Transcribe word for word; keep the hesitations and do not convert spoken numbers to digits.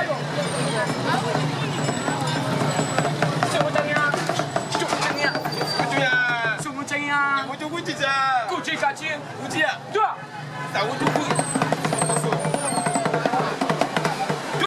什么证呀？什么证呀？ 对呀。 什么证呀？ 我就估计着。 估计啥钱？ 估计啊。 对啊。 但我就估